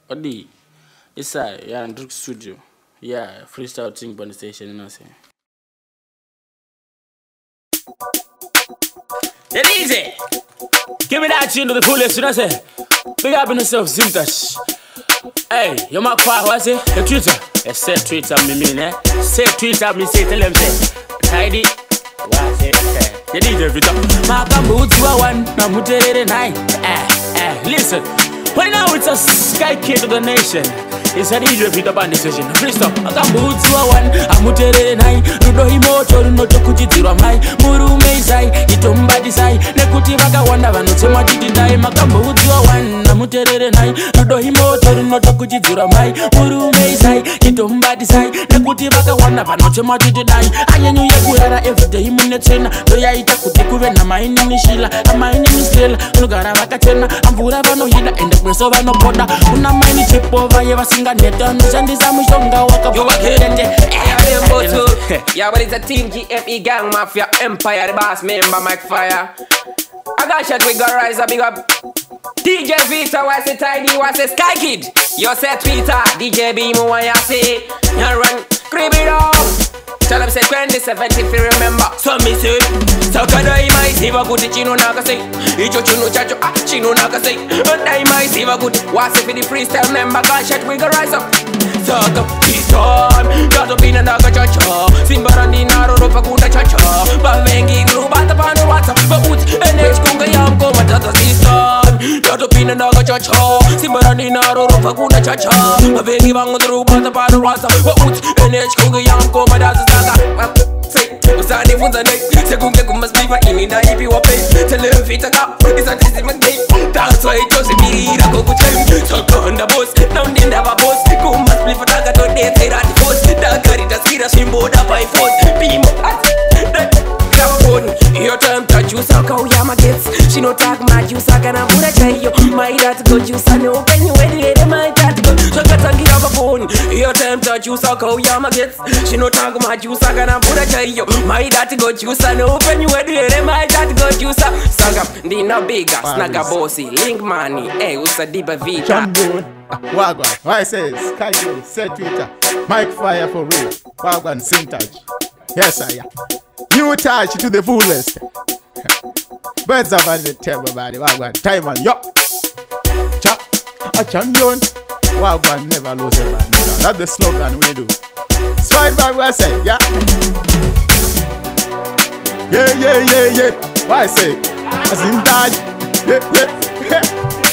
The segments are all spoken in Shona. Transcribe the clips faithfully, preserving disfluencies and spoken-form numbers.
Odi, it's a yeah, Andrew Studio. Yeah, freestyle thing on the station, you know what I'm saying? It's easy. Give me that tune to the fullest, you know what I'm saying? Big up in yourself, Zintash. Hey, you might cry, what's it? The Twitter. I said Twitter, me mean, eh? Say Twitter, me say, tell them, say, tidy. What's it? You need every time. Maka boots were one, na mutere nine. Eh, eh, listen. Right now it's a sky kid to the nation. It's a D J Peter Band session. Freestyle. Maka boots were one, na mutere nine. Rudo himoto, runoto kujitira mai. Muru meisai, itomba disai. Nekuti maka wanda vanote majidi dai. Maka boots were one, na mutere nine. Rudo himoto, runoto kujitira mai. Muru meisai, itomba disai. Nekuti maka wanda vanote majidi dai. Ayenyu yekurara everyday munetena. Doya ita kutikuve na maini nishila. Amaini nistela, unugara vakachena. Amvura vano hida, ende kweso vano poda. Una maini chipova, yeva singa neta. Nushandiza mshonga waka wakirende. Yeah, but it's a team G M E Gang Mafia Empire, the boss member Mike Fire. I got shot, we got rise up, big up D J Vita, what's it tidy, what's it Sky Kid? You say Twitter, D J Beam, what you say? You run, crib it up. Tell them say twenty seventy if you remember. So me say, so kada ima isiva kuti chino naka say. Icho chino chacho, ah chino naka say. And I ima isiva kuti, what's it for the freestyle member? Got shot, we got rise up. So the this time, gotta be naka chacha. Simbarani naro ropa kuta chacha. Bavengi grubata pano wata. But ut N H kunga yam koma tata this time. Gotta be naka chacha. Simbarani naro ropa kuta chacha. Bavengi bango grubata pano wata. But ut N H kunga yam koma tata. Say, usani funza nei. Sekunge kumasbiva ini na ipi wape. Tele mfita ka, isa tisi magay. That's why chose mirira kukuchem. Sokonda boss, naundinda va boss. Kumasbiva taga to dete rati boss. Dakari taskira shimbo da by force. Bimo at your time to choose a cow yama gets. She no tag my juice, I can afford a chayo. My dad go juice, I know when you ready, my dad go. So got to get off a phone. Your time to choose a cow yama gets. She no tag my juice, I can afford a chayo. My dad go juice, I know when you ready, my dad go juice. Saga, Dina Bigger, Snaga Bossy, Link Money, eh, Usa Diba Vita. Champion, Wagwan, why says, Sky Kid, say Twitter, Mike Fire for real, Wagwan, Zintash. Yes, I am. New touch to the fullest. Birds of the table body. Wagwan, time on yo. Chop, a champion. Wagwan never lose a man. That's the slogan we do. Slide back, I say, yeah. Yeah, yeah, yeah, yeah. Why I say? As in touch. Yeah, yeah, yeah.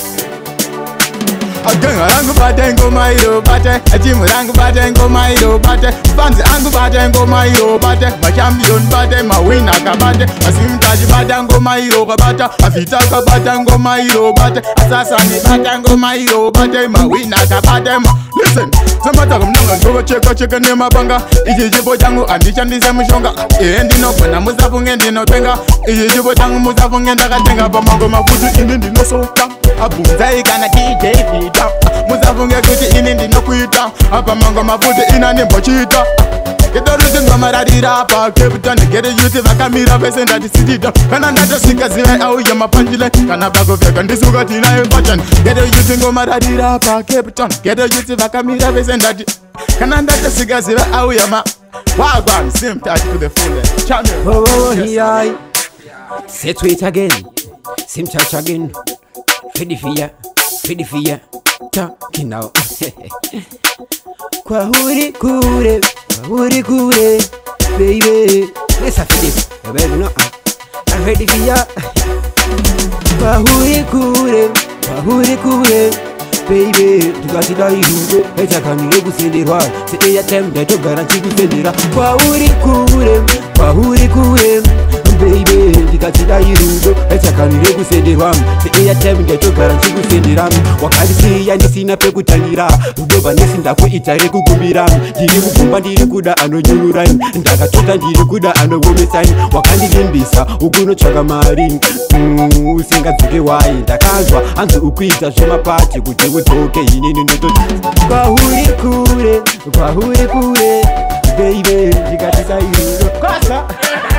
Agenga rangu batengo mairo bate, ajimu rangu batengo mairo bate, fanzi rangu batengo mairo bate, ma champion bate, ma winner ka bate, asimtaji batengo mairo bate, afita ka batengo mairo bate, asasani batengo mairo bate, ma winner ka bate. Listen, somebody come down and go check check ne mabanga, iji jibo jangu andisha ndise mshonga, endi no kuna muzafu ngendi no tenga, iji jibo jangu muzafu ngenda katenga, bamango mafutu indi ndino soka, abunzai kana D J Vita. Muzafunge kuti ini ndinokuita apa mango mafuta ina ndimbochita Gedoluti ngoma radirapa Cape Town gede youth vakamira vese ndatisitita kana ndatosvika zive auya mapanjile kana vakopfeka ndisuka tinayo fashion gede youth ngoma radirapa Cape Town gede youth vakamira vese ndati kana ndatosvika zive auya ma Wagwan Zintash to the fullest channel. Oh, oh, yeah. Say tweet again, Zintash again. Fedi fear, fedi fear. Talking now. Kwa huri kure, kwa huri kure, baby. Let's have it, baby. No, I'm ready for ya. Kwa huri kure, kwa huri kure, baby. Tukasida irugo, echa kamile kusenderwa. Se eya tembe to garanti kusendera. Kwa huri kure, kwa huri kure. Baby, tikachida irudo, echa kanire kusenderwa. Se eya tembe to garanti kusendera. Wakati siya nisina pekutangira. Rudoba nesinda kuitare kukumbira. Ndiri kukumba ndiri kuda anonyurani. Ndakachota ndiri kuda anogomesani. Wakandi limbisa, ukuno chaka mari. Mm, usingadzuke wai. Ndakazwa, anzi ukuita zvemapati kuti utoke inini ndototi. Kwa huri kure, kwa huri kure. Baby, tikachida irudo. Kosa!